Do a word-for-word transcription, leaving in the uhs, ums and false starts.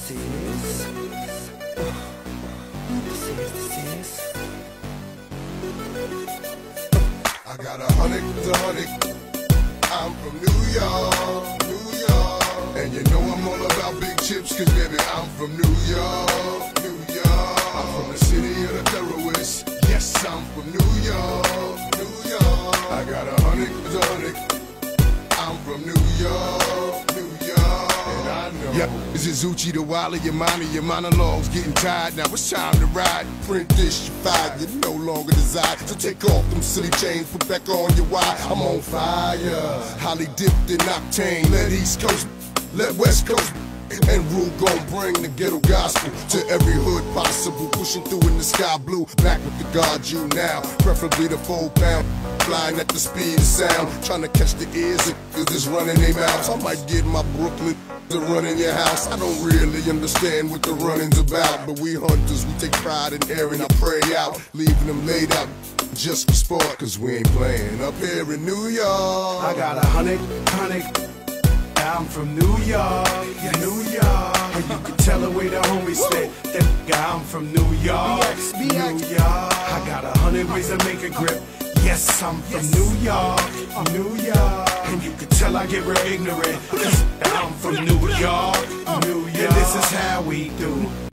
this is. This is, this is. I got a hundred, a hundred. I'm from New York, New York. And you know I'm all about big chips, cause baby, I'm from New York, New York. I'm from the city of the terrorists. Yes, I'm from New York, New York. I got a hundred, a hundred. I'm from New York, New York. And I know. Yep, this is Uchi the Wally, your mind your monologues getting tired. Now it's time to ride. Print this, you fired, you no longer desire. So take off them silly chains, put back on your wire. I'm on fire, highly dipped in octane. Let East Coast, let West Coast, and Rule gon' bring the ghetto gospel to every hood possible. Pushing through in the sky blue, back with the God you now. Preferably the full pound, flying at the speed of sound. Trying to catch the ears of this running their mouths. I might get my Brooklyn to run in your house. I don't really understand what the running's about, but we hunters, we take pride in airing our prey out, leaving them laid out just for sport, cause we ain't playing up here in New York. I got a hundred, hundred. I'm from New York, New York. And you can tell the way the homies spit. That nigga, I'm from New York, New York. I got a hundred ways to make a grip. Yes, I'm from New York, New York. And you can tell I get real ignorant. I'm from New York, New York. And this is how we do.